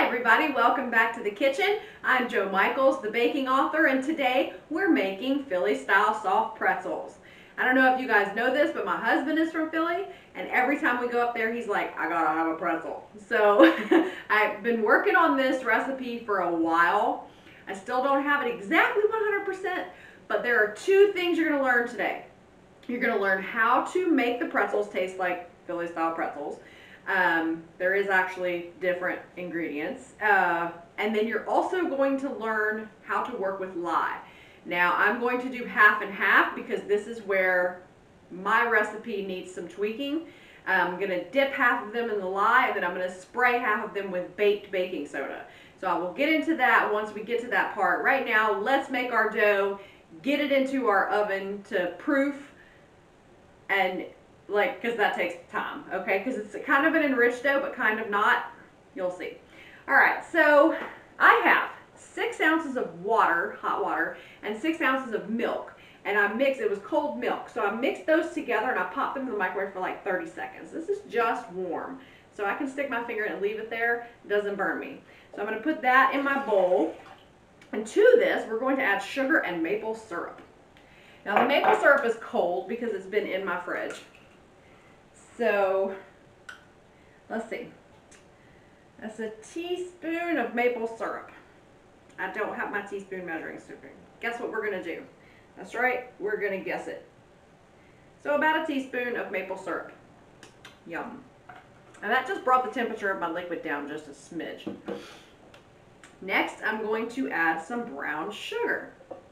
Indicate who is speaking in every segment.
Speaker 1: everybody, welcome back to the kitchen. I'm Jo Michaels, the baking author, and today we're making Philly style soft pretzels. I don't know if you guys know this, but my husband is from Philly, and every time we go up there, he's like, I gotta have a pretzel. So I've been working on this recipe for a while. I still don't have it exactly 100%, but there are two things you're gonna learn today. You're gonna learn how to make the pretzels taste like Philly style pretzels. There is actually different ingredients. And then you're also going to learn how to work with lye. Now I'm going to do half and half because this is where my recipe needs some tweaking. I'm going to dip half of them in the lye, and then I'm going to spray half of them with baked baking soda. So I will get into that once we get to that part. Right now, let's make our dough, get it into our oven to proof, and because that takes time, okay? Because it's kind of an enriched dough, but kind of not. You'll see. All right, so I have 6 ounces of water, hot water, and 6 ounces of milk. And I mixed, it was cold milk, so I mixed those together and I popped them in the microwave for like 30 seconds. This is just warm, so I can stick my finger and leave it there. It doesn't burn me. So I'm going to put that in my bowl. And to this, we're going to add sugar and maple syrup. Now the maple syrup is cold because it's been in my fridge. So, let's see. That's a teaspoon of maple syrup. I don't have my teaspoon measuring spoon. Guess what we're going to do? That's right, we're going to guess it. So about a teaspoon of maple syrup. Yum. And that just brought the temperature of my liquid down just a smidge. Next, I'm going to add some brown sugar.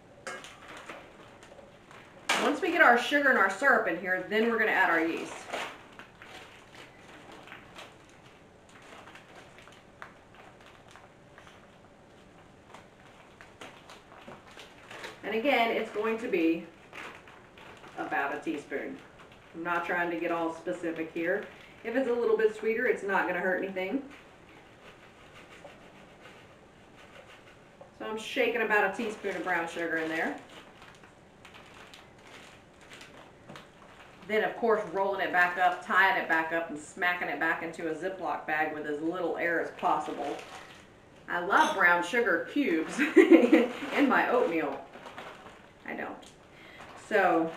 Speaker 1: Once we get our sugar and our syrup in here, then we're going to add our yeast. And again, it's going to be about a teaspoon. I'm not trying to get all specific here. If it's a little bit sweeter, it's not going to hurt anything. So I'm shaking about a teaspoon of brown sugar in there. Then, of course, rolling it back up, tying it back up, and smacking it back into a Ziploc bag with as little air as possible. I love brown sugar cubes in my oatmeal. I don't. So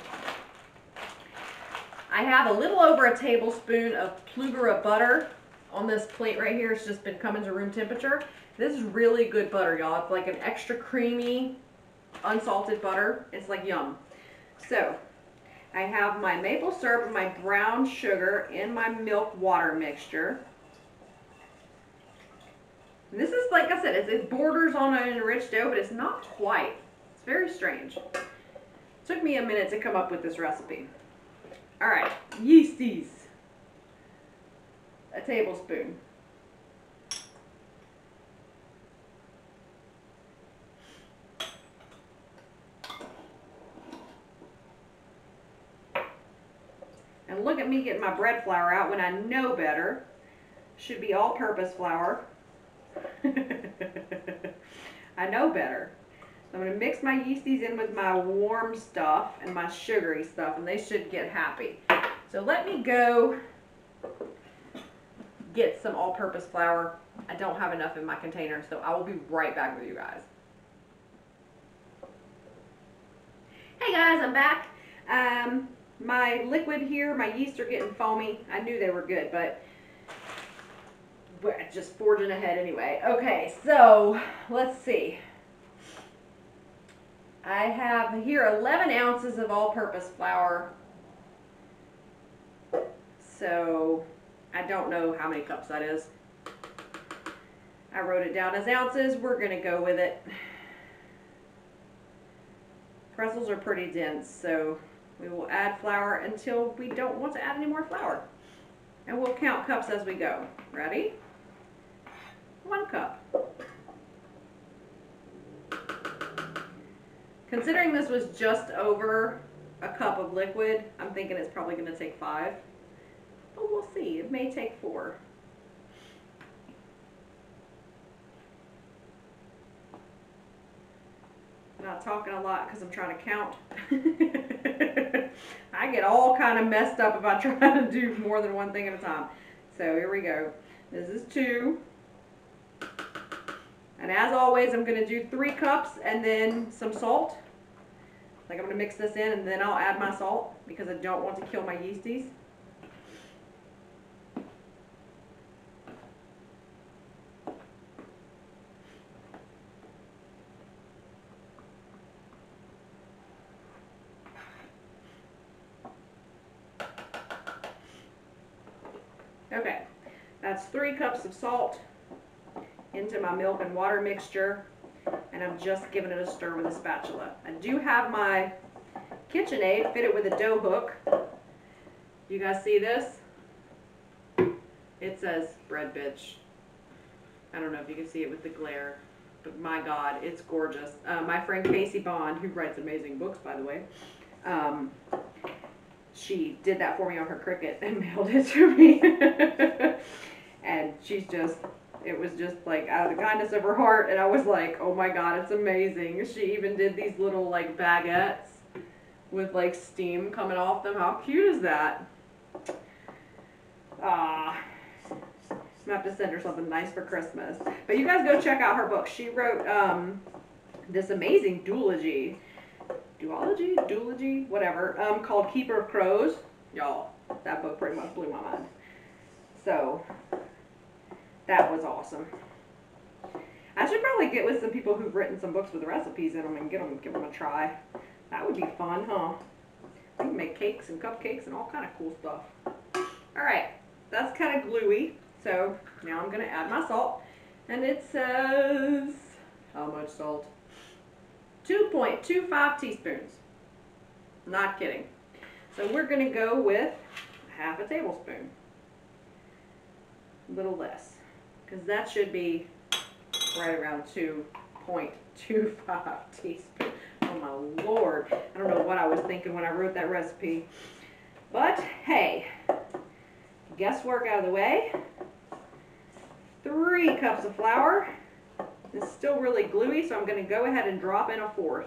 Speaker 1: I have a little over a tablespoon of Plugara butter on this plate right here. It's just been coming to room temperature. This is really good butter, y'all. It's like an extra creamy, unsalted butter. It's like yum. So I have my maple syrup and my brown sugar in my milk water mixture. And this is, like I said, it borders on an enriched dough, but it's not quite. It's very strange. It took me a minute to come up with this recipe. All right, yeasties. A tablespoon. And look at me getting my bread flour out when I know better. Should be all-purpose flour. I know better. So I'm going to mix my yeasties in with my warm stuff and my sugary stuff, and they should get happy. So let me go get some all-purpose flour. I don't have enough in my container, so I will be right back with you guys. Hey guys, I'm back. My liquid here, my yeast are getting foamy. I knew they were good, but we're just forging ahead anyway. Okay, so let's see. I have here 11 ounces of all-purpose flour. So I don't know how many cups that is. I wrote it down as ounces. We're going to go with it. Pretzels are pretty dense, so we will add flour until we don't want to add any more flour. And we'll count cups as we go. Ready? 1 cup. Considering this was just over a cup of liquid, I'm thinking it's probably going to take 5. But we'll see. It may take 4. I'm not talking a lot because I'm trying to count. I get all kind of messed up if I try to do more than one thing at a time. So here we go. This is 2. And as always, I'm going to do 3 cups and then some salt. Like I'm going to mix this in and then I'll add my salt because I don't want to kill my yeasties. Okay, that's 3 cups of salt into my milk and water mixture, and I'm just giving it a stir with a spatula. I do have my KitchenAid fitted with a dough hook. You guys see this? It says bread bitch. I don't know if you can see it with the glare, but my God, it's gorgeous. My friend Casey Bond, who writes amazing books, by the way, she did that for me on her Cricut and mailed it to me. And she's just, it was just like out of the kindness of her heart, and I was like, oh my God, it's amazing. She even did these little like baguettes with like steam coming off them. How cute is that? I'm gonna have to send her something nice for Christmas. But you guys go check out her book. She wrote this amazing duology, whatever, called Keeper of Crows. Y'all, that book pretty much blew my mind. So that was awesome. I should probably get with some people who've written some books with recipes in them and give them a try. That would be fun, huh? We can make cakes and cupcakes and all kind of cool stuff. All right, that's kind of gluey. So now I'm gonna add my salt, and it says, how much salt? 2.25 teaspoons. Not kidding. So we're gonna go with half a tablespoon. A little less, because that should be right around 2.25 teaspoons. Oh my Lord. I don't know what I was thinking when I wrote that recipe. But hey, guesswork out of the way. 3 cups of flour. It's still really gluey, so I'm going to go ahead and drop in a 1/4.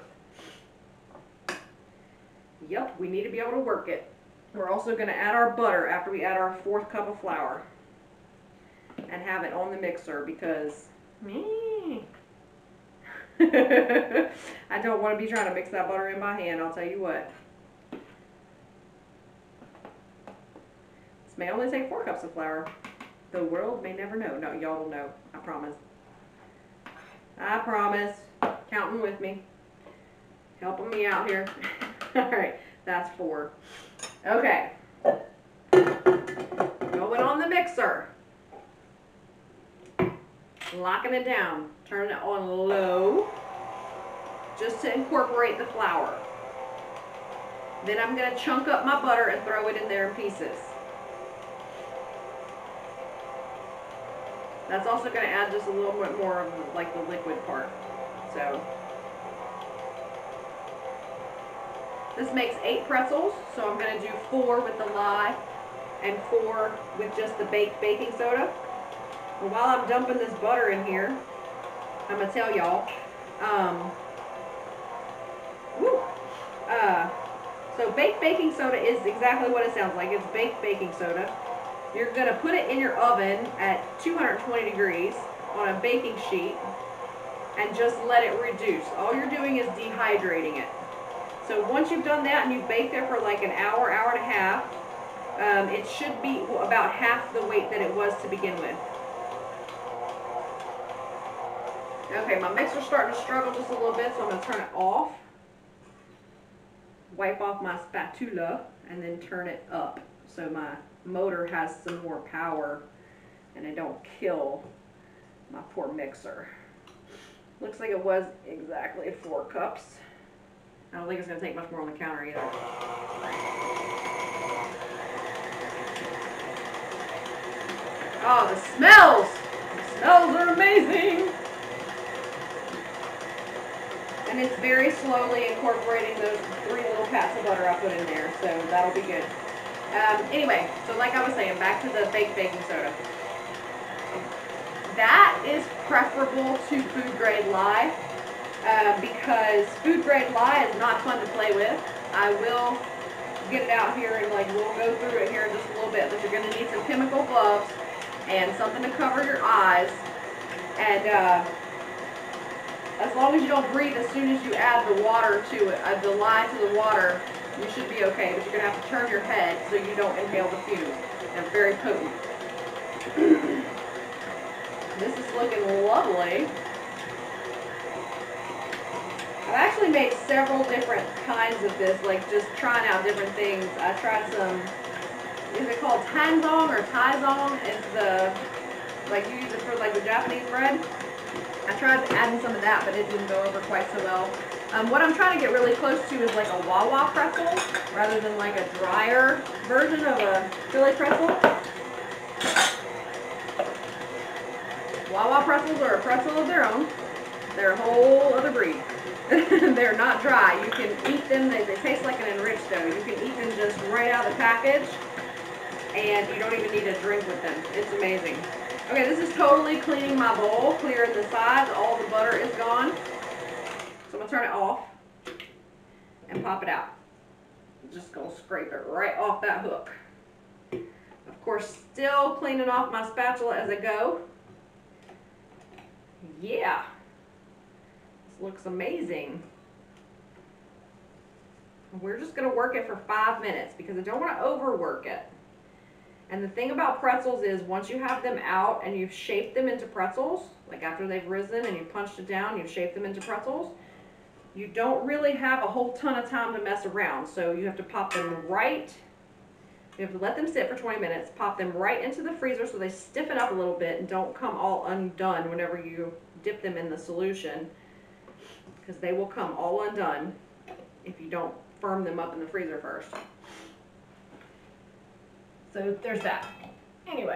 Speaker 1: Yep, we need to be able to work it. We're also going to add our butter after we add our 4th cup of flour. And have it on the mixer because I don't want to be trying to mix that butter in by hand, I'll tell you what. This may only take 4 cups of flour. The world may never know. No, y'all will know. I promise. I promise. Counting with me. Helping me out here. Alright, that's 4. Okay. Going on the mixer. Locking it down. Turning it on low. Just to incorporate the flour. Then I'm going to chunk up my butter and throw it in there in pieces. That's also going to add just a little bit more of like the liquid part. So this makes 8 pretzels, so I'm going to do 4 with the lye and 4 with just the baked baking soda. And while I'm dumping this butter in here, I'm going to tell y'all, so baked baking soda is exactly what it sounds like. It's baked baking soda. You're going to put it in your oven at 220 degrees on a baking sheet and just let it reduce. All you're doing is dehydrating it. So once you've done that and you've baked it for like an hour, hour and a half, it should be about half the weight that it was to begin with. Okay, my mixer's starting to struggle just a little bit, so I'm going to turn it off. Wipe off my spatula and then turn it up so my motor has some more power and I don't kill my poor mixer. Looks like it was exactly 4 cups. I don't think it's going to take much more on the counter either. Oh, the smells! The smells are amazing! And it's very slowly incorporating those 3 little pats of butter I put in there, so that'll be good. Anyway, so like I was saying, back to the baked baking soda. That is preferable to food grade lye, because food grade lye is not fun to play with. I will get it out here and like we'll go through it here in just a little bit, but you're going to need some chemical gloves and something to cover your eyes. And as long as you don't breathe as soon as you add the water to it, the lye to the water, you should be okay. But you're going to have to turn your head so you don't inhale the fumes. They're very potent. This is looking lovely. I've actually made several different kinds of this, like just trying out different things. I tried some, is it called tanzong or taizong? It's the, like you use it for like the Japanese bread. I tried adding some of that, but it didn't go over quite so well. What I'm trying to get really close to is like a Wawa pretzel, rather than like a drier version of a Philly pretzel. Wawa pretzels are a pretzel of their own. They're a whole other breed. They're not dry. You can eat them. They taste like an enriched dough. You can eat them just right out of the package, and you don't even need a drink with them. It's amazing. Okay, this is totally cleaning my bowl, clearing the sides. All the butter is gone. So I'm going to turn it off and pop it out. I'm just going to scrape it right off that hook. Of course, still cleaning off my spatula as I go. Yeah. This looks amazing. We're just going to work it for 5 minutes because I don't want to overwork it. And the thing about pretzels is once you have them out and you've shaped them into pretzels, like after they've risen and you punched it down, you've shaped them into pretzels, you don't really have a whole ton of time to mess around. So you have to pop them right, you have to let them sit for 20 minutes, pop them right into the freezer so they stiffen up a little bit and don't come all undone whenever you dip them in the solution, because they will come all undone if you don't firm them up in the freezer first. So there's that. Anyway,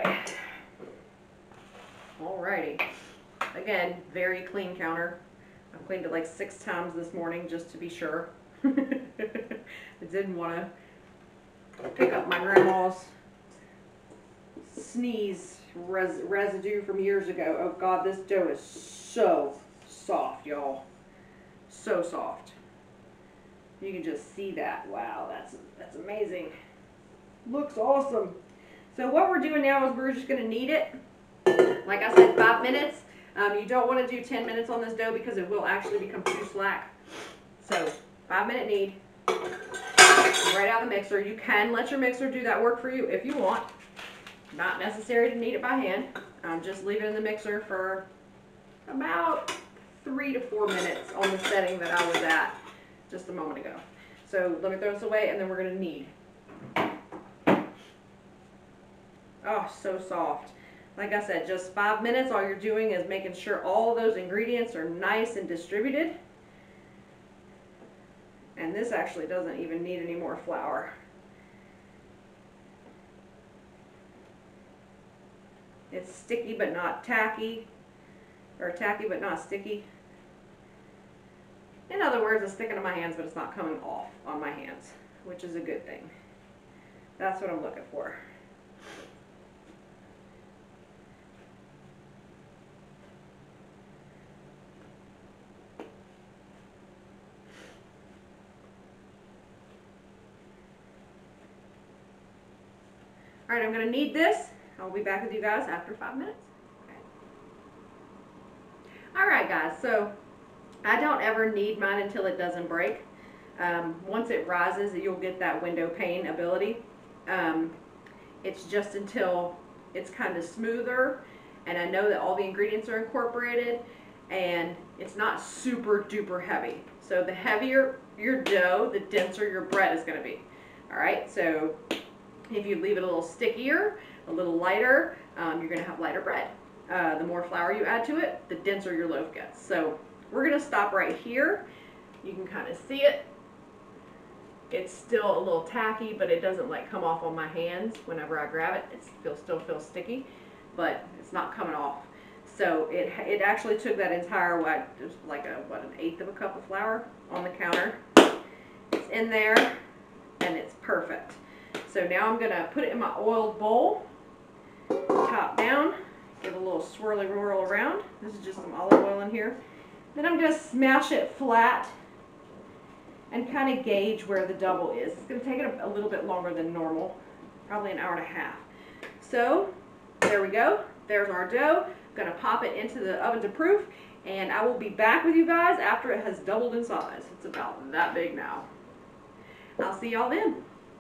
Speaker 1: alrighty. Again, very clean counter. I've cleaned it like 6 times this morning just to be sure. I didn't want to pick up my grandma's sneeze residue from years ago. Oh God, this dough is so soft, y'all. So soft. You can just see that. Wow, that's amazing. Looks awesome. So what we're doing now is we're just going to knead it. Like I said, 5 minutes. You don't want to do 10 minutes on this dough because it will actually become too slack. So 5-minute knead. Right out of the mixer. You can let your mixer do that work for you if you want. Not necessary to knead it by hand. Just leave it in the mixer for about 3 to 4 minutes on the setting that I was at just a moment ago. So let me throw this away and then we're going to knead. Oh, so soft. Like I said, just 5 minutes. All you're doing is making sure all of those ingredients are nice and distributed. And this actually doesn't even need any more flour. It's sticky but not tacky, or tacky but not sticky. In other words, it's sticking to my hands, but it's not coming off on my hands, which is a good thing. That's what I'm looking for. All right, I'm going to knead this. I'll be back with you guys after 5 minutes. Okay. All right, guys, so I don't ever knead mine until it doesn't break. Once it rises, you'll get that window pane ability. It's just until it's kind of smoother and I know that all the ingredients are incorporated and it's not super duper heavy. So the heavier your dough, the denser your bread is going to be. All right, so if you leave it a little stickier, a little lighter, you're going to have lighter bread. The more flour you add to it, the denser your loaf gets. So we're going to stop right here. You can kind of see it. It's still a little tacky, but it doesn't like come off on my hands whenever I grab it. It still feels sticky, but it's not coming off. So it actually took that entire, just like an 1/8 of a cup of flour on the counter. It's in there, and it's perfect. So now I'm going to put it in my oiled bowl, top down, give it a little swirly whirl around. This is just some olive oil in here. Then I'm going to smash it flat and kind of gauge where the double is. It's going to take it a little bit longer than normal, probably an hour and a half. So there we go. There's our dough. gonna pop it into the oven to proof, and I will be back with you guys after it has doubled in size. It's about that big now. I'll see y'all then.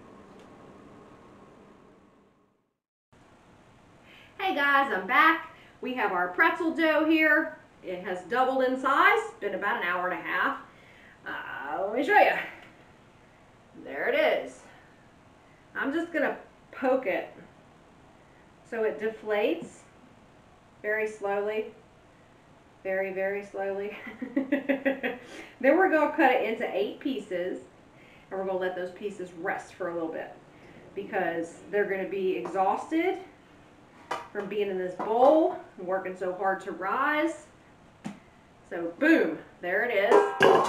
Speaker 1: Hey guys, I'm back. We have our pretzel dough here. It has doubled in size, been about an hour and a half. Let me show you. There it is. I'm just gonna poke it so it deflates very slowly, very, very slowly. Then we're gonna cut it into 8 pieces, and we're gonna let those pieces rest for a little bit because they're gonna be exhausted from being in this bowl and working so hard to rise. So boom, there it is.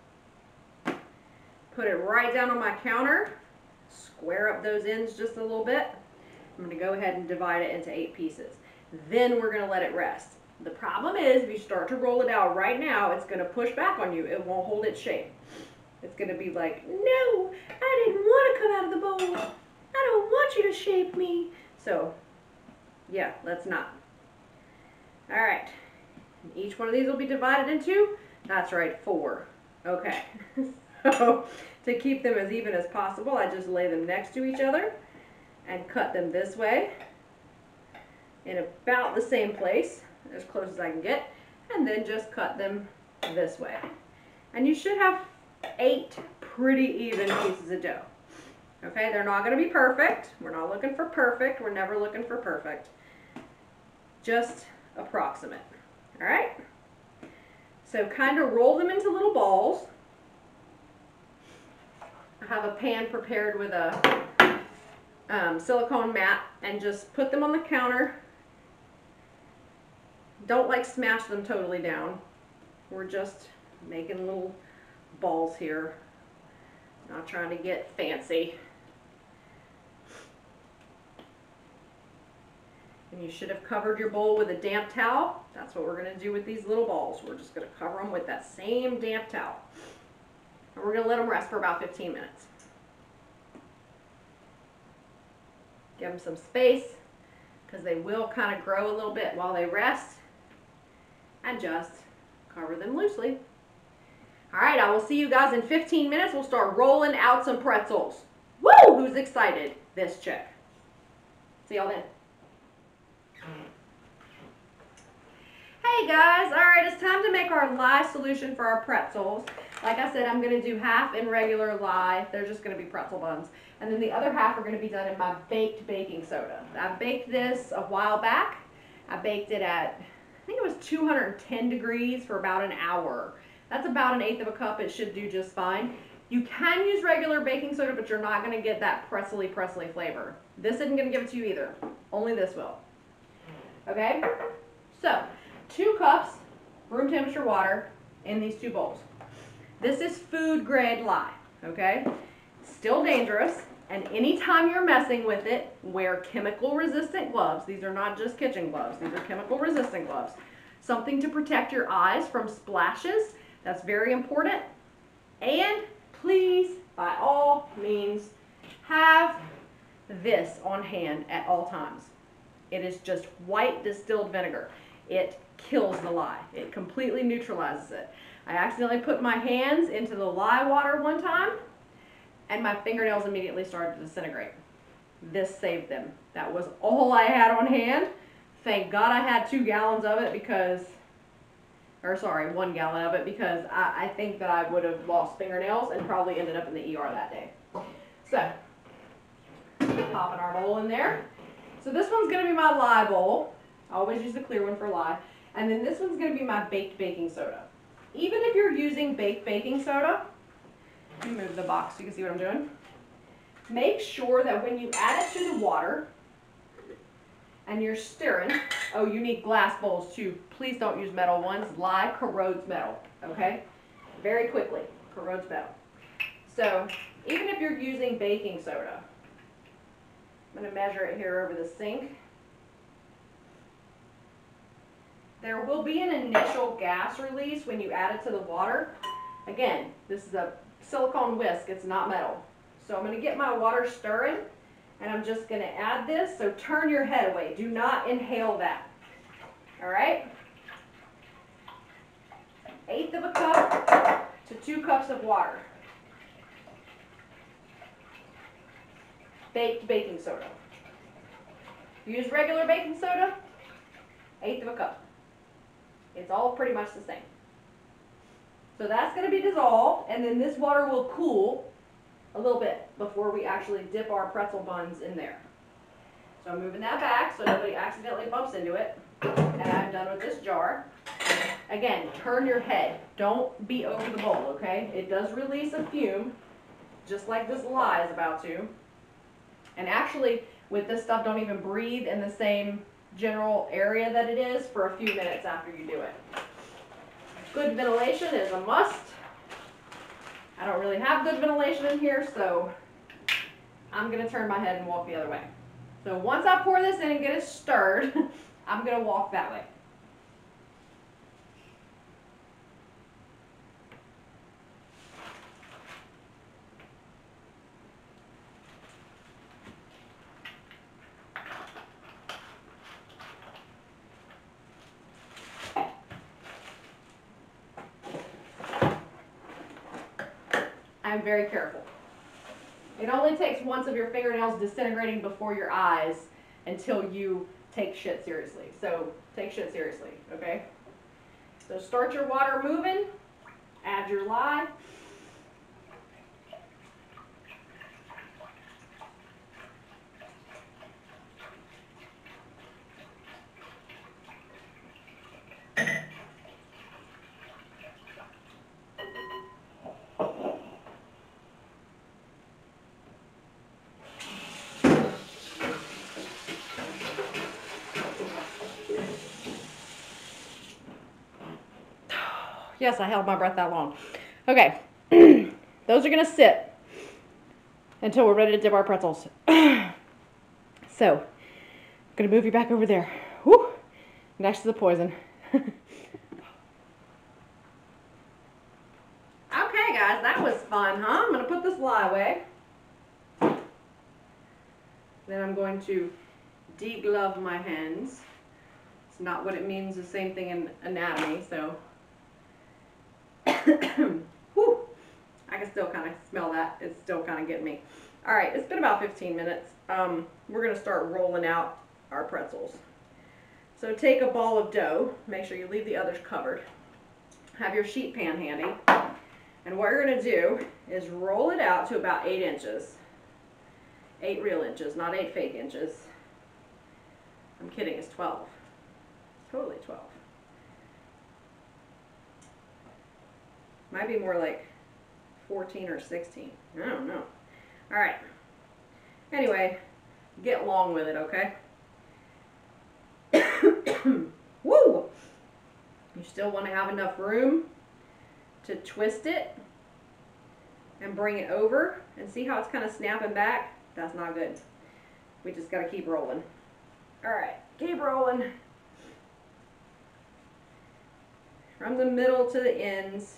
Speaker 1: Put it right down on my counter, square up those ends just a little bit. I'm going to go ahead and divide it into 8 pieces. Then we're going to let it rest. The problem is if you start to roll it out right now, it's going to push back on you. It won't hold its shape. It's going to be like, no, I didn't want to come out of the bowl. I don't want you to shape me. So yeah, let's not. All right. Each one of these will be divided into, that's right, 4. Okay. So to keep them as even as possible, I just lay them next to each other and cut them this way in about the same place, as close as I can get, and then just cut them this way. And you should have 8 pretty even pieces of dough. Okay, they're not going to be perfect. We're not looking for perfect. We're never looking for perfect. Just approximate. All right? So kind of roll them into little balls. I have a pan prepared with a silicone mat, and just put them on the counter. Don't like smash them totally down. We're just making little balls here. Not trying to get fancy. And you should have covered your bowl with a damp towel. That's what we're going to do with these little balls. We're just going to cover them with that same damp towel. And we're going to let them rest for about 15 minutes. Give them some space because they will kind of grow a little bit while they rest. And just cover them loosely. All right, I will see you guys in 15 minutes. We'll start rolling out some pretzels. Woo! Who's excited? This chick. See y'all then. Hey guys, all right, it's time to make our lye solution for our pretzels. Like I said, I'm going to do half in regular lye. They're just going to be pretzel buns. And then the other half are going to be done in my baked baking soda. I baked this a while back. I baked it at, I think it was 210 degrees for about an hour. That's about 1/8 of a cup. It should do just fine. You can use regular baking soda, but you're not going to get that pretzely flavor. This isn't going to give it to you either. Only this will. Okay? So, 2 cups room temperature water in these 2 bowls. This is food grade lye, okay? Still dangerous, and anytime you're messing with it, wear chemical resistant gloves. These are not just kitchen gloves, these are chemical resistant gloves. Something to protect your eyes from splashes, that's very important. And please, by all means, have this on hand at all times. It is just white distilled vinegar. It kills the lye. It completely neutralizes it. I accidentally put my hands into the lye water one time, and my fingernails immediately started to disintegrate. This saved them. That was all I had on hand. Thank God I had 2 gallons of it because, or sorry, 1 gallon of it, because I think that I would have lost fingernails and probably ended up in the ER that day. So, popping our bowl in there. So this one's going to be my lye bowl. I always use the clear one for lye. And then this one's going to be my baked baking soda. Even if you're using baked baking soda, let me move the box so you can see what I'm doing. Make sure that when you add it to the water and you're stirring, oh, you need glass bowls too. Please don't use metal ones. Lye corrodes metal, okay? Very quickly, corrodes metal. So even if you're using baking soda, I'm going to measure it here over the sink. There will be an initial gas release when you add it to the water. Again, this is a silicone whisk, it's not metal. So I'm going to get my water stirring, and I'm just going to add this. So turn your head away. Do not inhale that. All right. 1/8 of a cup to 2 cups of water. Baked baking soda. Use regular baking soda, 1/8 of a cup. It's all pretty much the same. So that's going to be dissolved, and then this water will cool a little bit before we actually dip our pretzel buns in there. So I'm moving that back so nobody accidentally bumps into it. And I'm done with this jar. Again, turn your head. Don't be over the bowl, okay? It does release a fume, just like this lye is about to. And actually, with this stuff, don't even breathe in the same general area that it is for a few minutes after you do it. Good ventilation is a must. I don't really have good ventilation in here, so I'm going to turn my head and walk the other way. So once I pour this in and get it stirred, I'm going to walk that way. I'm very careful. It only takes once of your fingernails disintegrating before your eyes until you take shit seriously. So take shit seriously, okay? So start your water moving, add your lye. Yes, I held my breath that long. Okay, those are gonna sit until we're ready to dip our pretzels. So, I'm gonna move you back over there. Whew, next to the poison. Okay, guys, that was fun, huh? I'm gonna put this lye away. Then I'm going to deglove my hands. It's not what it means, the same thing in anatomy, so. Whew, I can still kind of smell that. It's still kind of getting me. All right, it's been about 15 minutes. We're going to start rolling out our pretzels. So take a ball of dough. Make sure you leave the others covered. Have your sheet pan handy. And what you're going to do is roll it out to about 8 inches. 8 real inches, not 8 fake inches. I'm kidding, it's 12. It's totally 12. Might be more like 14 or 16. I don't know. All right. Anyway, get along with it, okay? Woo! You still want to have enough room to twist it and bring it over. And see how it's kind of snapping back? That's not good. We just got to keep rolling. All right, keep rolling. From the middle to the ends.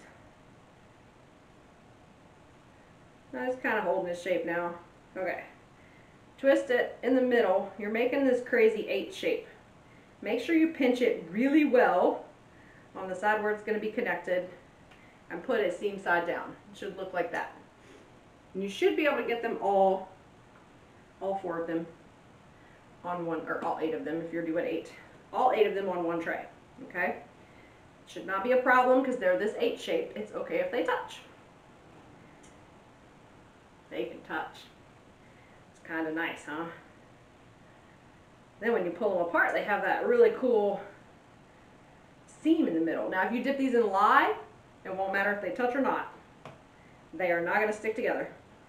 Speaker 1: It's kind of holding its shape now. Okay. Twist it in the middle. You're making this crazy 8 shape. Make sure you pinch it really well on the side where it's going to be connected and put it seam side down. It should look like that. And you should be able to get them all 4 of them on one, or all 8 of them if you're doing 8. All 8 of them on one tray. Okay? Should not be a problem because they're this 8 shape. It's okay if they touch. They can touch. It's kind of nice, huh? Then when you pull them apart, they have that really cool seam in the middle. Now, if you dip these in lye, it won't matter if they touch or not. They are not going to stick together.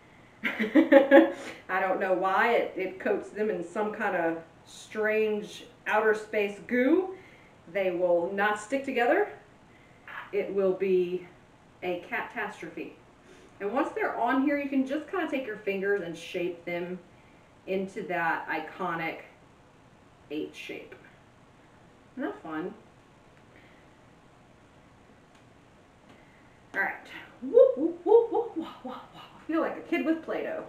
Speaker 1: I don't know why. It coats them in some kind of strange outer space goo. They will not stick together. It will be a catastrophe. And once they're on here, you can just kind of take your fingers and shape them into that iconic 8 shape. Isn't that fun? All right. Whoop, whoop, whoop, whoop, whoop, whoop. I feel like a kid with Play-Doh.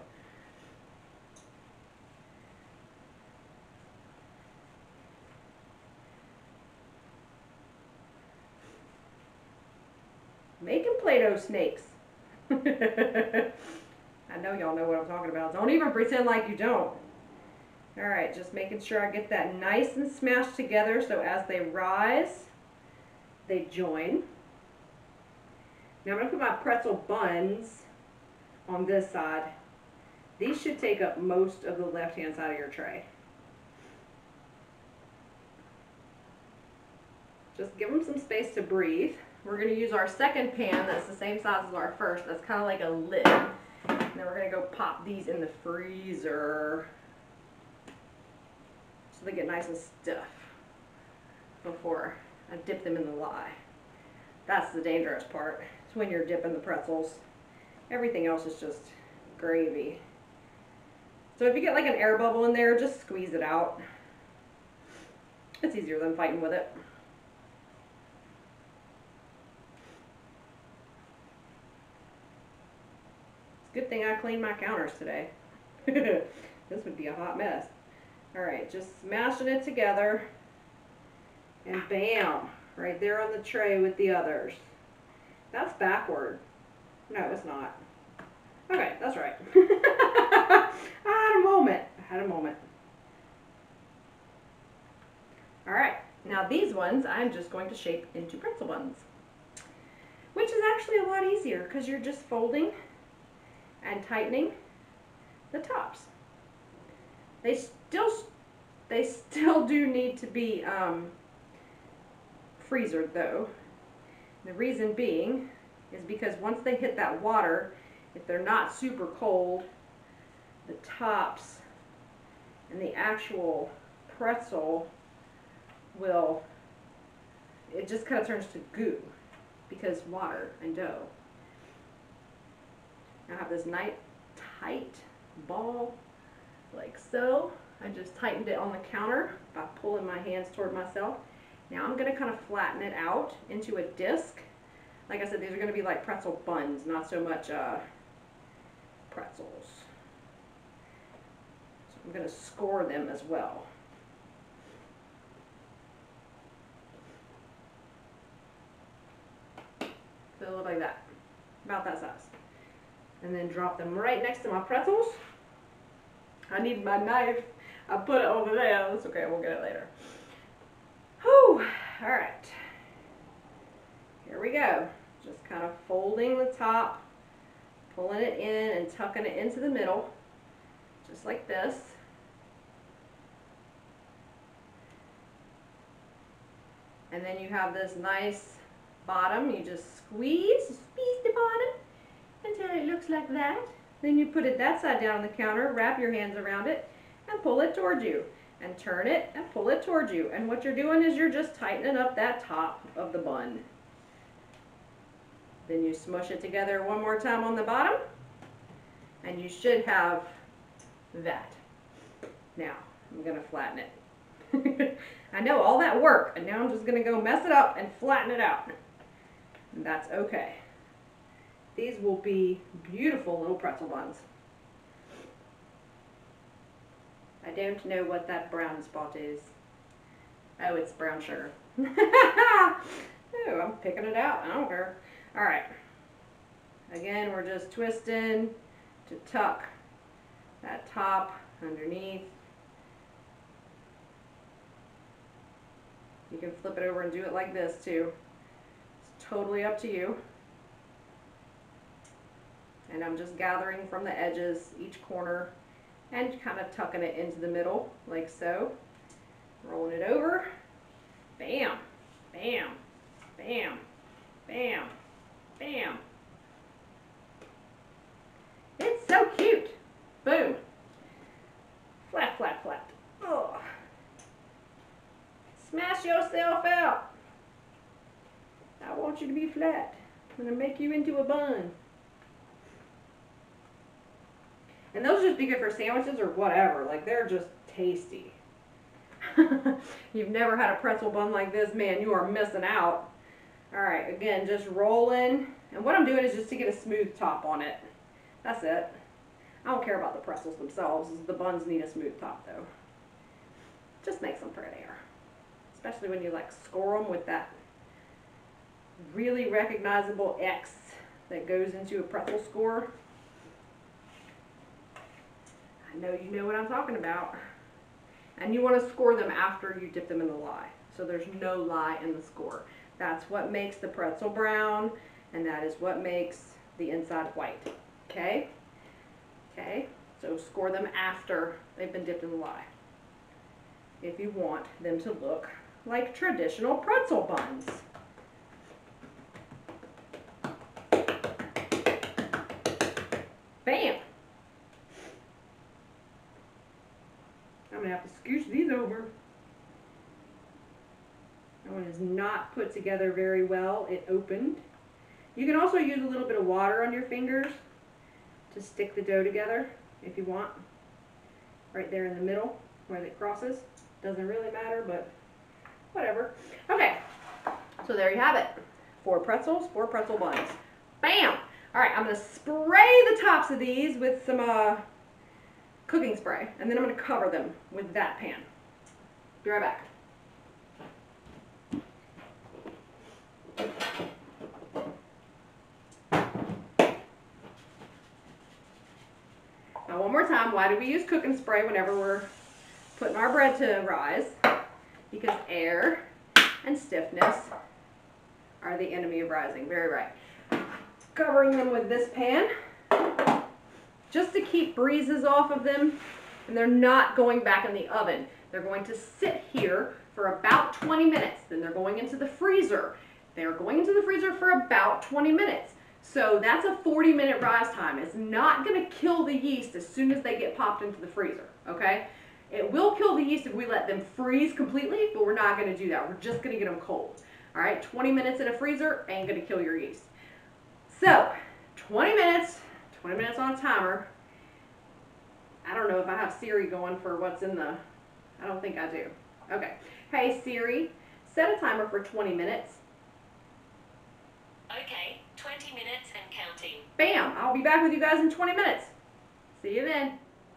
Speaker 1: Making Play-Doh snakes. I know y'all know what I'm talking about. Don't even pretend like you don't. Alright, just making sure I get that nice and smashed together so as they rise, they join. Now I'm going to put my pretzel buns on this side. These should take up most of the left-hand side of your tray. Just give them some space to breathe. We're going to use our second pan that's the same size as our first. That's kind of like a lid. And then we're going to go pop these in the freezer so they get nice and stiff before I dip them in the lye. That's the dangerous part. It's when you're dipping the pretzels. Everything else is just gravy. So if you get like an air bubble in there, just squeeze it out. It's easier than fighting with it. Good thing I cleaned my counters today. This would be a hot mess. Alright, just smashing it together. And bam! Right there on the tray with the others. That's backward. No, it's not. Okay, that's right. I had a moment. Alright, now these ones I'm just going to shape into pretzel buns. Which is actually a lot easier because you're just folding and tightening the tops. They still do need to be freezered though. The reason being is because once they hit that water, if they're not super cold, the tops and the actual pretzel will, it just kind of turns to goo because water and dough. I have this nice tight ball like so. I just tightened it on the counter by pulling my hands toward myself. Now I'm going to kind of flatten it out into a disc. Like I said, these are going to be like pretzel buns, not so much pretzels. So I'm going to score them as well. So they look like that, about that size. And then drop them right next to my pretzels. I need my knife. I put it over there. That's okay, we'll get it later. Whew, alright. Here we go. Just kind of folding the top, pulling it in and tucking it into the middle, just like this. And then you have this nice bottom. You just squeeze the bottom until it looks like that. Then you put it that side down on the counter, wrap your hands around it, and pull it towards you. And turn it and pull it towards you. And what you're doing is you're just tightening up that top of the bun. Then you smush it together one more time on the bottom, and you should have that. Now, I'm going to flatten it. I know all that work, and now I'm just going to go mess it up and flatten it out. And that's okay. These will be beautiful little pretzel buns. I don't know what that brown spot is. Oh, it's brown sugar. Oh, I'm picking it out. I don't care. Alright. Again, we're just twisting to tuck that top underneath. You can flip it over and do it like this too. It's totally up to you. And I'm just gathering from the edges, each corner, and kind of tucking it into the middle, like so. Rolling it over. Bam, bam, bam, bam, bam. It's so cute. Boom. Flat, flat, flat. Oh. Smash yourself out. I want you to be flat. I'm going to make you into a bun. And those just be good for sandwiches or whatever. Like, they're just tasty. You've never had a pretzel bun like this, man, you are missing out. Alright, again, just rolling. And what I'm doing is just to get a smooth top on it. That's it. I don't care about the pretzels themselves. The buns need a smooth top, though. Just makes them prettier. Especially when you, like, score them with that really recognizable X that goes into a pretzel score. I know you know what I'm talking about. And you want to score them after you dip them in the lye. So there's no lye in the score. That's what makes the pretzel brown, and that is what makes the inside white. Okay? Okay? So score them after they've been dipped in the lye, if you want them to look like traditional pretzel buns. Bam! I'm going to have to scooch these over. That one is not put together very well. It opened. You can also use a little bit of water on your fingers to stick the dough together if you want. Right there in the middle where it crosses. Doesn't really matter, but whatever. Okay, so there you have it. 4 pretzels, 4 pretzel buns. Bam! All right, I'm going to spray the tops of these with some cooking spray, and then I'm going to cover them with that pan. Be right back. Now one more time, why do we use cooking spray whenever we're putting our bread to rise? Because air and stiffness are the enemy of rising. Very right. Covering them with this pan just to keep breezes off of them, and they're not going back in the oven. They're going to sit here for about 20 minutes. Then they're going into the freezer. They're going into the freezer for about 20 minutes. So that's a 40-minute rise time. It's not going to kill the yeast as soon as they get popped into the freezer, okay? It will kill the yeast if we let them freeze completely, but we're not going to do that. We're just going to get them cold. All right, 20 minutes in a freezer ain't going to kill your yeast. So 20 minutes on a timer. I don't know if I have Siri going for what's in the, I don't think I do. Okay, hey Siri, set a timer for 20 minutes.
Speaker 2: Okay, 20 minutes and counting.
Speaker 1: Bam, I'll be back with you guys in 20 minutes. See you then.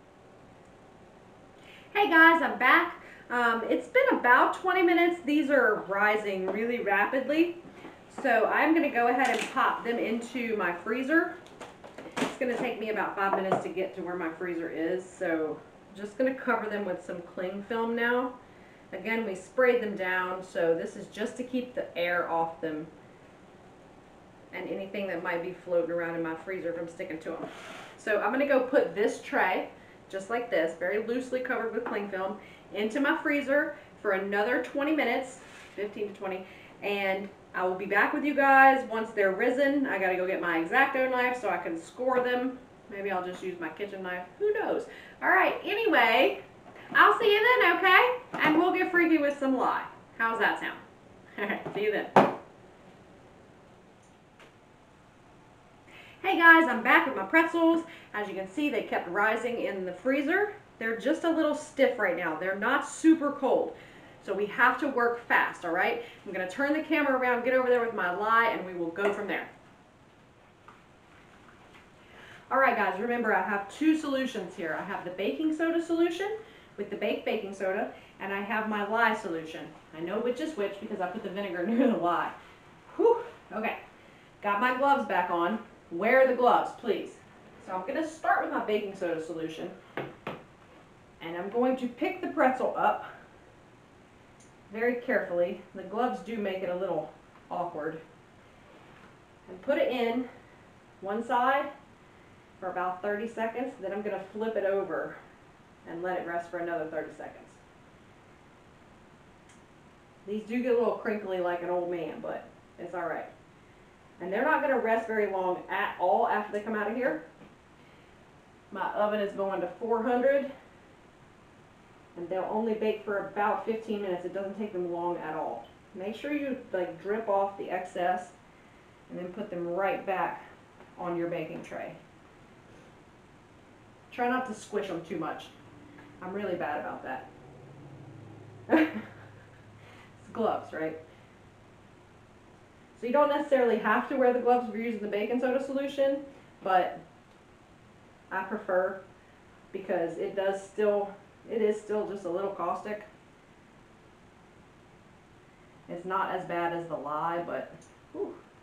Speaker 1: Hey guys, I'm back. It's been about 20 minutes. These are rising really rapidly. So I'm going to go ahead and pop them into my freezer. It's going to take me about 5 minutes to get to where my freezer is. So I'm just going to cover them with some cling film now. Again, we sprayed them down, so this is just to keep the air off them and anything that might be floating around in my freezer from sticking to them. So I'm going to go put this tray, just like this, very loosely covered with cling film, into my freezer for another 20 minutes, 15 to 20, and I will be back with you guys once they're risen. I gotta go get my X-Acto knife so I can score them. Maybe I'll just use my kitchen knife, who knows. All right, anyway, I'll see you then, okay? And we'll get freaky with some lye. How's that sound? All right, see you then. Hey guys, I'm back with my pretzels. As you can see, they kept rising in the freezer. They're just a little stiff right now. They're not super cold. So we have to work fast, all right? I'm going to turn the camera around, get over there with my lye, and we will go from there. All right, guys, remember I have 2 solutions here. I have the baking soda solution with the baked baking soda, and I have my lye solution. I know which is which because I put the vinegar near the lye. Whew, okay. Got my gloves back on. Wear the gloves, please. So I'm going to start with my baking soda solution, and I'm going to pick the pretzel up very carefully. The gloves do make it a little awkward. And put it in one side for about 30 seconds. Then I'm going to flip it over and let it rest for another 30 seconds. These do get a little crinkly like an old man, but it's all right. And they're not going to rest very long at all after they come out of here. My oven is going to 400. And they'll only bake for about 15 minutes. It doesn't take them long at all. Make sure you like drip off the excess and then put them right back on your baking tray. Try not to squish them too much. I'm really bad about that. It's gloves, right? So you don't necessarily have to wear the gloves if you're using the baking soda solution, but I prefer because it is still just a little caustic. It's not as bad as the lye, but whew,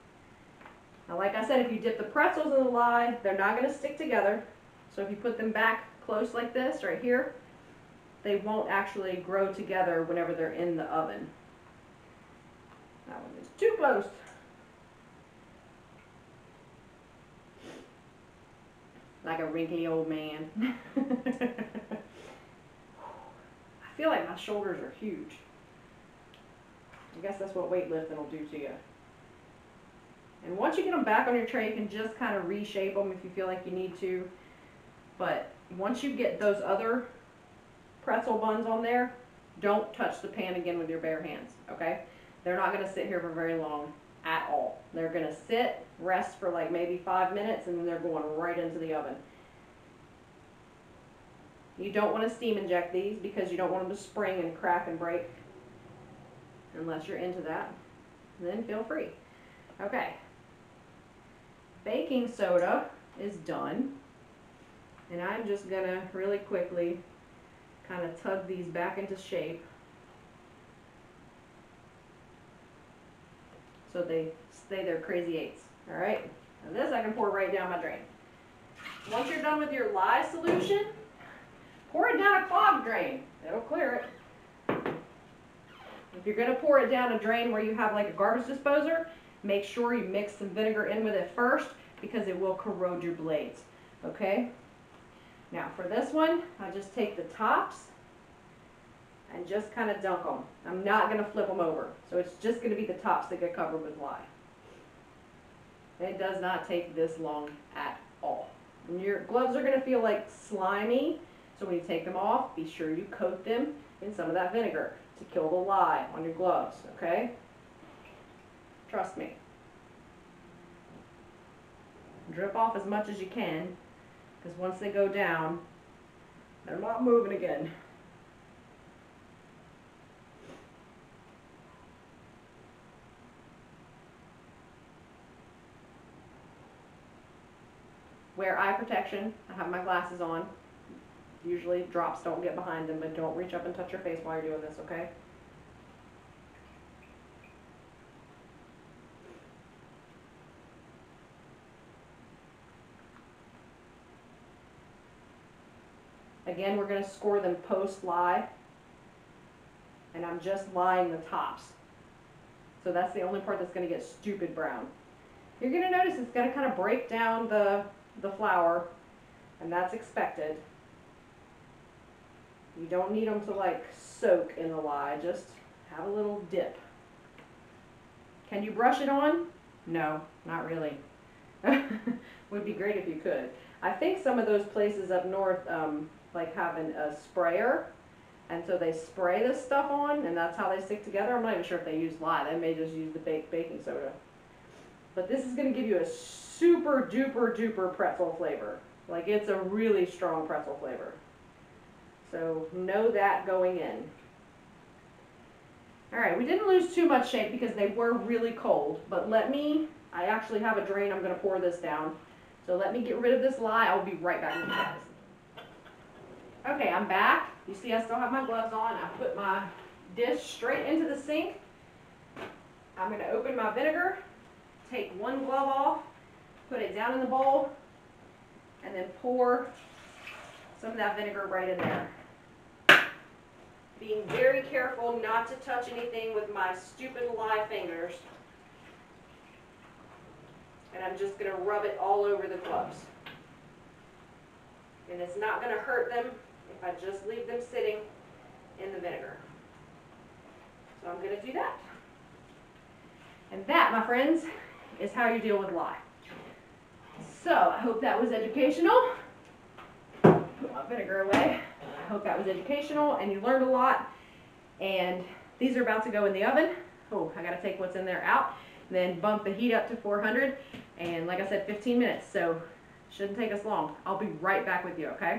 Speaker 1: Now, like I said, if you dip the pretzels in the lye, they're not going to stick together. So if you put them back close like this right here, they won't actually grow together whenever they're in the oven. That one is too close. Like a wrinkly old man. I feel like my shoulders are huge. I guess that's what weightlifting will do to you. And once you get them back on your tray, you can just kind of reshape them if you feel like you need to. But once you get those other pretzel buns on there, don't touch the pan again with your bare hands, okay? They're not going to sit here for very long at all. They're going to sit, rest for like maybe 5 minutes, and then they're going right into the oven. You don't want to steam inject these because you don't want them to spring and crack and break. Unless you're into that, then feel free. Okay. Baking soda is done. And I'm just going to really quickly kind of tug these back into shape so they stay their crazy eights. All right. And this I can pour right down my drain. Once you're done with your lye solution, pour it down a clogged drain. It'll clear it. If you're going to pour it down a drain where you have like a garbage disposer, make sure you mix some vinegar in with it first because it will corrode your blades. Okay? Now for this one, I just take the tops and just kind of dunk them. I'm not going to flip them over. So it's just going to be the tops that get covered with lye. It does not take this long at all. And your gloves are going to feel like slimy. So when you take them off, be sure you coat them in some of that vinegar to kill the lye on your gloves, okay? Trust me. Drip off as much as you can, because once they go down, they're not moving again. Wear eye protection. I have my glasses on. Usually drops don't get behind them, but don't reach up and touch your face while you're doing this, okay? Again, we're going to score them post-lye, and I'm just lying the tops. So that's the only part that's going to get stupid brown. You're going to notice it's going to kind of break down the flour, and that's expected. You don't need them to like soak in the lye, just have a little dip. Can you brush it on? No, not really. Would be great if you could. I think some of those places up north like having a sprayer, and so they spray this stuff on and that's how they stick together. I'm not even sure if they use lye. They may just use the baking soda. But this is going to give you a super duper duper pretzel flavor. Like it's a really strong pretzel flavor. So know that going in. Alright, we didn't lose too much shape because they were really cold, but I actually have a drain I'm going to pour this down. So let me get rid of this lye. I'll be right back with you guys. Okay, I'm back. You see I still have my gloves on. I put my dish straight into the sink. I'm going to open my vinegar, take one glove off, put it down in the bowl, and then pour some of that vinegar right in there. Being very careful not to touch anything with my stupid lye fingers. And I'm just going to rub it all over the gloves. And it's not going to hurt them if I just leave them sitting in the vinegar. So I'm going to do that. And that, my friends, is how you deal with lye. So I hope that was educational. Put my vinegar away. I hope that was educational and you learned a lot. And these are about to go in the oven. Oh, I got to take what's in there out. And then bump the heat up to 400. And like I said, 15 minutes. So shouldn't take us long. I'll be right back with you, okay?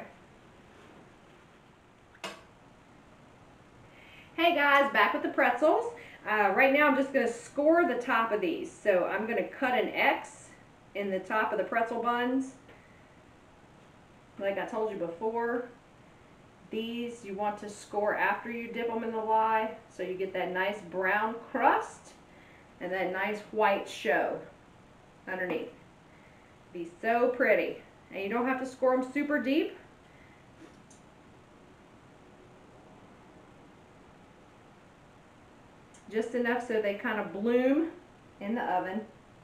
Speaker 1: Hey guys, back with the pretzels. Right now I'm just going to score the top of these. So I'm going to cut an X in the top of the pretzel buns. Like I told you before, these you want to score after you dip them in the lye so you get that nice brown crust and that nice white show. underneath. Be so pretty. And you don't have to score them super deep. Just enough so they kind of bloom in the oven.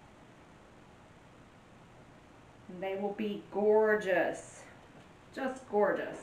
Speaker 1: And they will be gorgeous. Just gorgeous.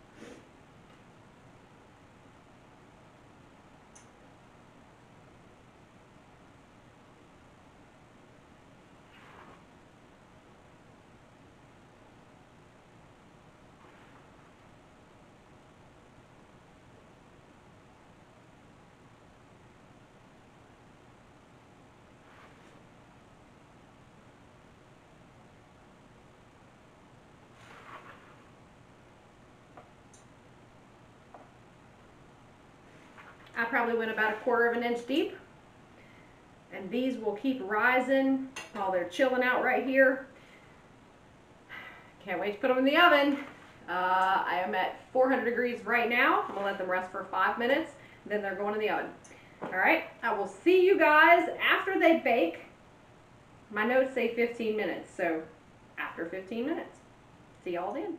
Speaker 1: I probably went about 1/4 of an inch deep. And these will keep rising while they're chilling out right here. Can't wait to put them in the oven. I am at 400 degrees right now. I'm gonna let them rest for 5 minutes, then they're going in the oven. All right, I will see you guys after they bake. My notes say 15 minutes, so after 15 minutes. See y'all then.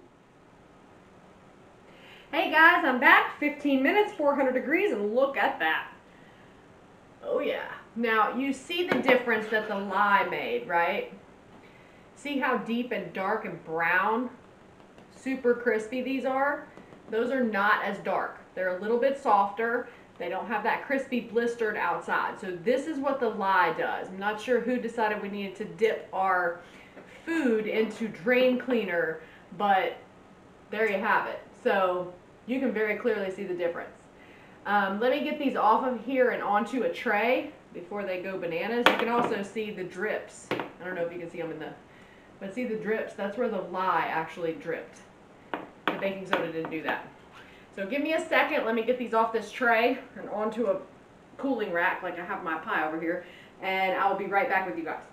Speaker 1: Hey guys, I'm back. 15 minutes, 400 degrees, and look at that. Oh yeah. Now, you see the difference that the lye made, right? See how deep and dark and brown, super crispy these are? Those are not as dark. They're a little bit softer. They don't have that crispy blistered outside. So this is what the lye does. I'm not sure who decided we needed to dip our food into drain cleaner, but there you have it. So you can very clearly see the difference. Let me get these off of here and onto a tray before they go bananas. You can also see the drips. I don't know if you can see them in the, but see the drips? That's where the lye actually dripped. The baking soda didn't do that. So give me a second. Let me get these off this tray and onto a cooling rack like I have my pie over here. And I will be right back with you guys.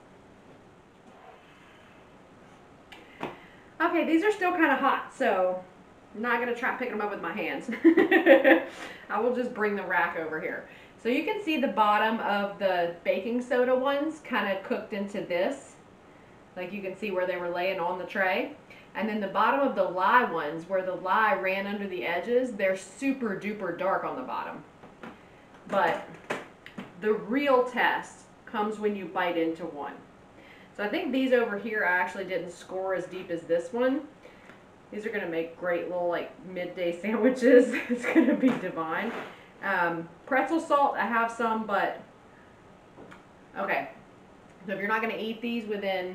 Speaker 1: Okay, these are still kind of hot, so I'm not going to try picking them up with my hands. I will just bring the rack over here. So you can see the bottom of the baking soda ones kind of cooked into this. Like you can see where they were laying on the tray. And then the bottom of the lye ones, where the lye ran under the edges, they're super duper dark on the bottom. But the real test comes when you bite into one. So I think these over here I actually didn't score as deep as this one. These are going to make great little like midday sandwiches. It's going to be divine. Pretzel salt, I have some, but okay. So if you're not going to eat these within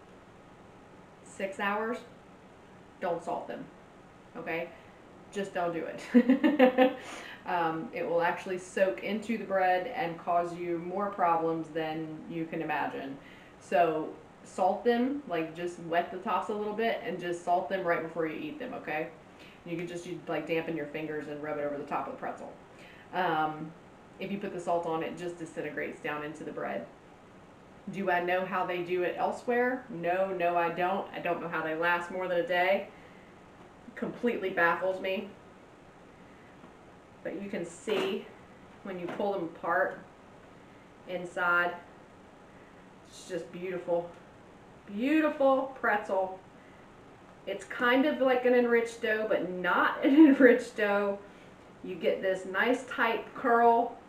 Speaker 1: 6 hours, don't salt them. Okay? Just don't do it. It will actually soak into the bread and cause you more problems than you can imagine. So salt them, like just wet the tops a little bit and just salt them right before you eat them, okay? You can just like dampen your fingers and rub it over the top of the pretzel. If you put the salt on, it just disintegrates down into the bread. Do I know how they do it elsewhere? No, I don't. I don't know how they last more than a day. Completely baffles me. But you can see when you pull them apart inside, it's just beautiful. Beautiful pretzel. It's kind of like an enriched dough, but not an enriched dough. You get this nice tight curl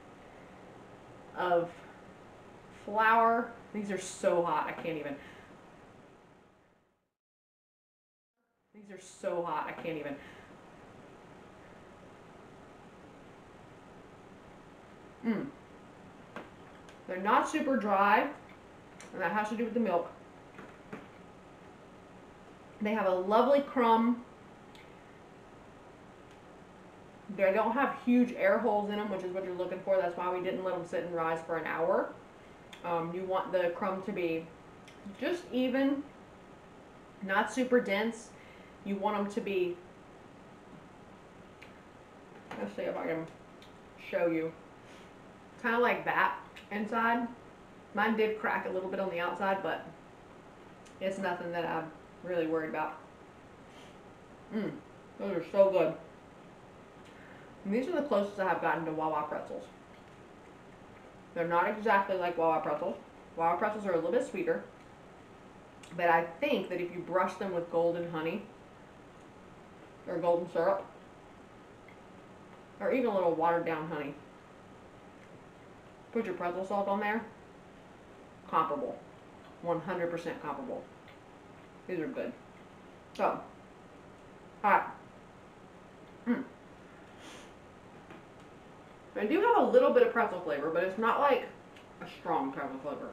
Speaker 1: of flour. These are so hot, I can't even. These are so hot, I can't even. They're not super dry, and that has to do with the milk. They have a lovely crumb. They don't have huge air holes in them, which is what you're looking for. That's why we didn't let them sit and rise for an hour. You want the crumb to be just even, not super dense. You want them to be, let's see if I can show you, kind of like that inside. Mine did crack a little bit on the outside, but it's nothing that I'm really worried about. Those are so good. And these are the closest I have gotten to Wawa pretzels. They're not exactly like Wawa pretzels. Wild pretzels are a little bit sweeter, but I think that if you brush them with golden honey or golden syrup, or even a little watered down honey, put your pretzel salt on there, comparable, 100% comparable. These are good. So, alright. They do have a little bit of pretzel flavor, but it's not like a strong pretzel flavor.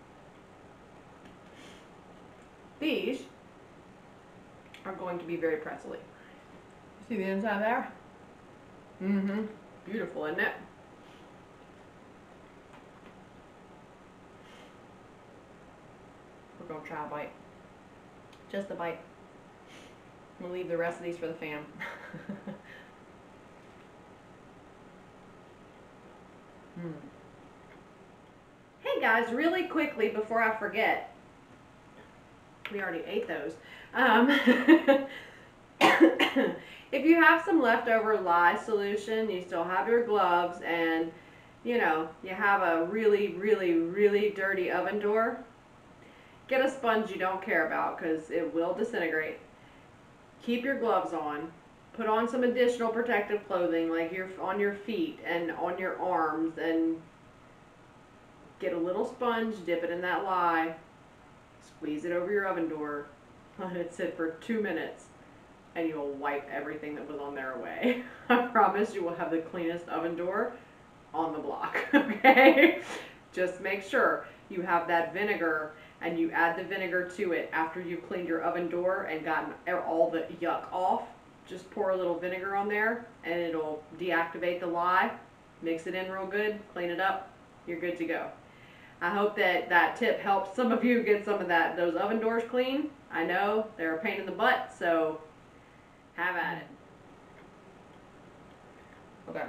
Speaker 1: These are going to be very pretzely. See the inside there? Beautiful, isn't it? We're going to try a bite. Just a bite. I'm going to leave the rest of these for the fam. Hey guys, really quickly before I forget, we already ate those. If you have some leftover lye solution, you still have your gloves, and you know, you have a really, really, really dirty oven door, get a sponge you don't care about because it will disintegrate. Keep your gloves on. Put on some additional protective clothing like on your feet and on your arms, and get a little sponge, dip it in that lye, squeeze it over your oven door, let it sit for 2 minutes, and you will wipe everything that was on there away. I promise you will have the cleanest oven door on the block, okay? Just make sure you have that vinegar, and you add the vinegar to it after you've cleaned your oven door and gotten all the yuck off. Just pour a little vinegar on there and it'll deactivate the lye. Mix it in real good, clean it up, you're good to go. I hope that that tip helps some of you get some of those oven doors clean. I know they're a pain in the butt, so have at it. Okay.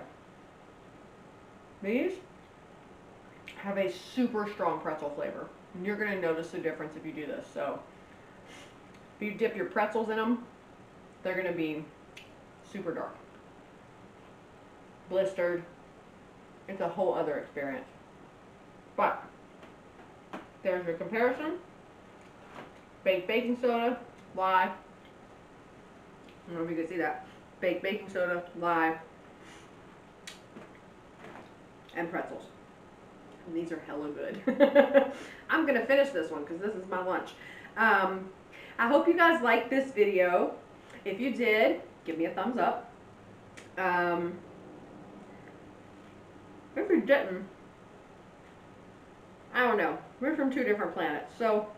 Speaker 1: These have a super strong pretzel flavor. And you're going to notice the difference if you do this. So if you dip your pretzels in them, they're going to be super dark, blistered. It's a whole other experience. But there's your comparison. Baked baking soda, lye. I don't know if you can see that. Baked baking soda, lye, and pretzels. And these are hella good. I'm going to finish this one because this is my lunch. I hope you guys liked this video. If you did, give me a thumbs up. If you didn't, I don't know. We're from 2 different planets, so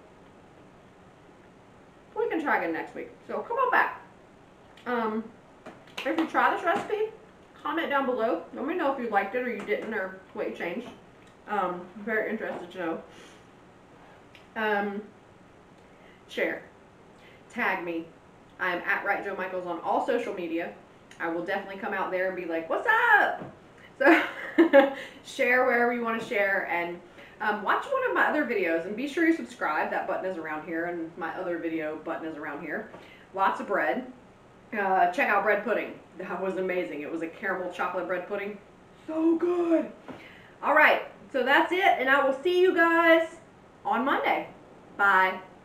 Speaker 1: we can try again next week. So come on back. If you try this recipe, comment down below. Let me know if you liked it or you didn't, or what you changed. I'm very interested to know. Share. Tag me. I am at Right Joe Michaels on all social media. I will definitely come out there and be like, what's up? So share wherever you want to share, and watch one of my other videos, and be sure you subscribe. That button is around here, and my other video button is around here. Lots of bread. Check out bread pudding. That was amazing. It was a caramel chocolate bread pudding. So good. All right, so that's it, and I will see you guys on Monday. Bye.